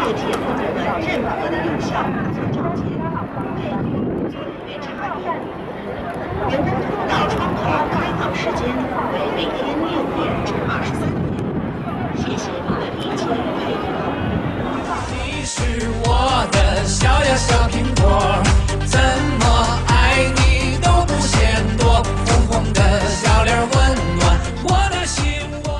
各界获得了任何的有效工作证件，配合工作人员查验。员工通道窗口开放时间为每天6点至23点。谢谢您的理解配合。 你是我的小呀小苹果，怎么爱你都不嫌多，红红的小脸温暖我的心窝。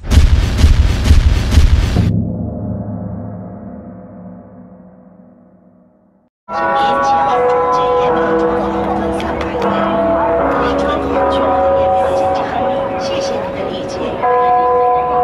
今年7号中间验票中总分300元，立春后均可验票进站。谢谢您的理解与配合。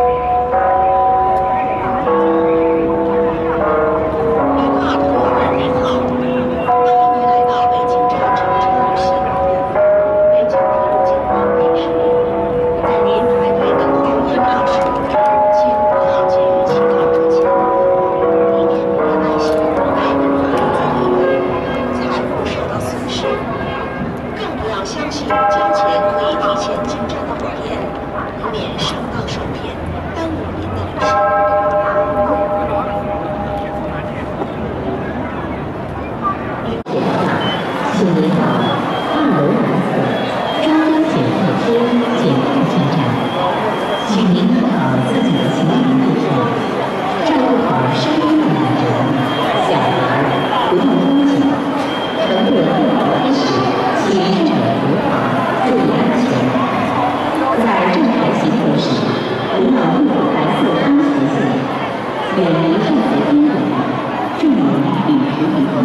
请您到2楼南侧中央检测区检票进站，请您拿好自己的行李路上，照顾好身边的老人、小孩，不要拥挤。乘坐电梯开始，请站稳扶好，注意安全。在站台行走时，不要误入蓝色安全线，远离站台边缘，注意与时并进。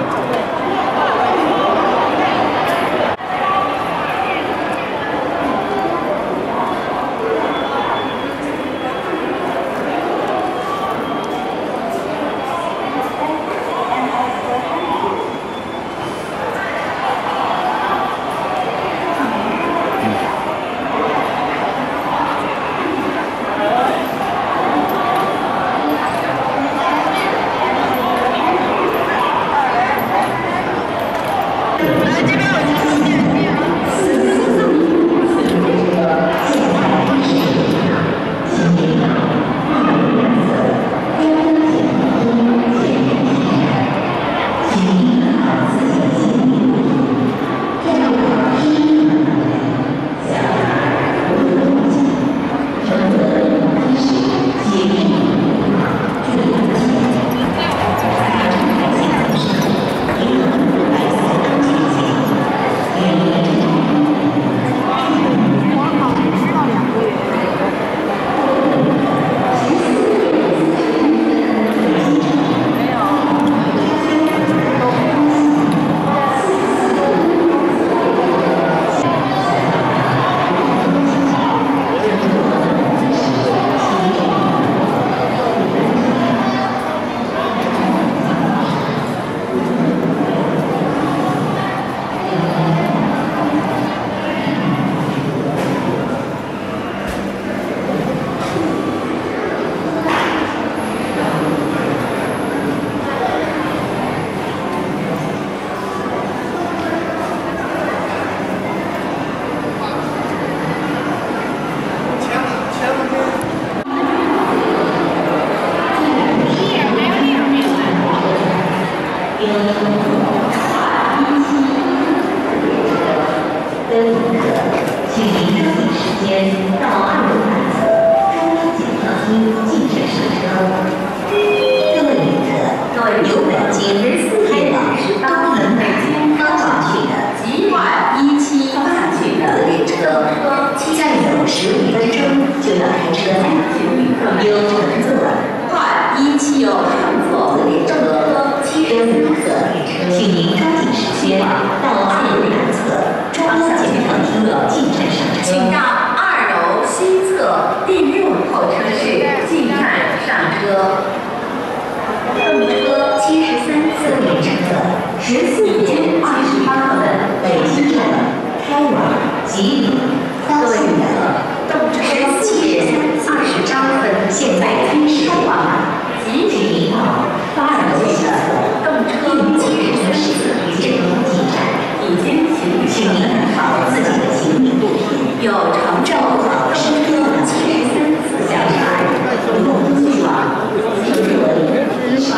请您抓紧时间到2楼南侧中央检票厅进站上车。各位旅客，由北京开往东门北京方向去的GY17方向去的列车，再有15分钟就要开车了。有乘坐GY17上座列车各位旅客，请您抓紧时间到2楼南侧中央检票厅进站上车。 请到2楼西侧第6候车室进站上车。动车73次列车14点28分北京站开往吉林。各位旅客，动车14点28分现在开始开往吉林到8楼西侧动车73次列车进站，已经请您拿好自己的行李物品，有乘照顾好身边的73次小孩，不用去往吉林。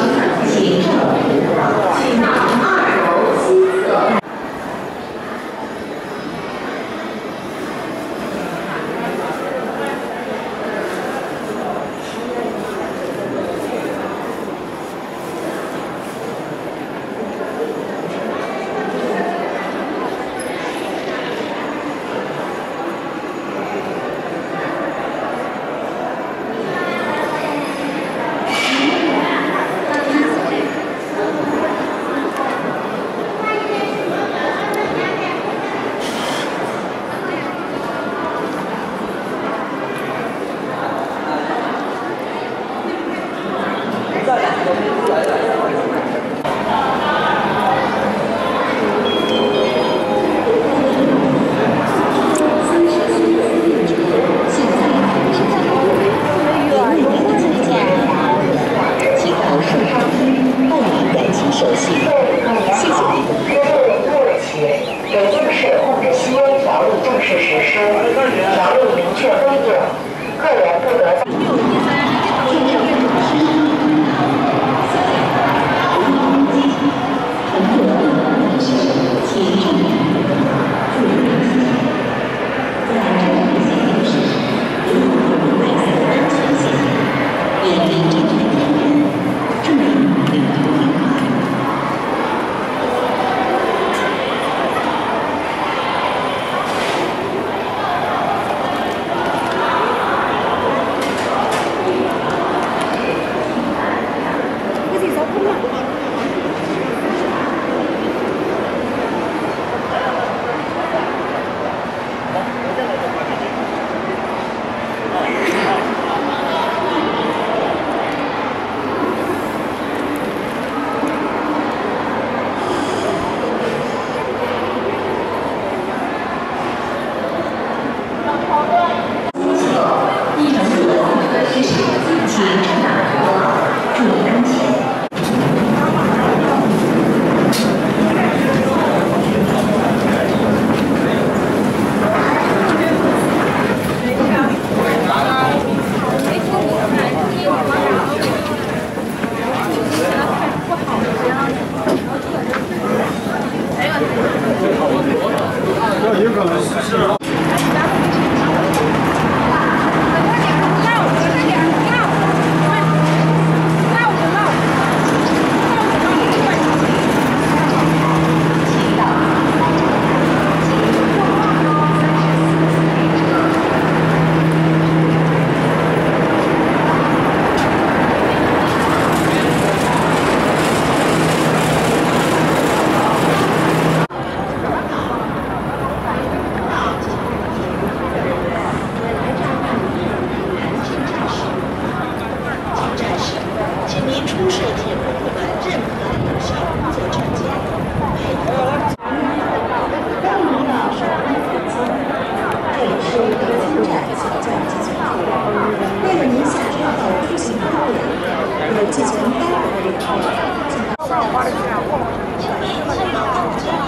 进行该国的领域，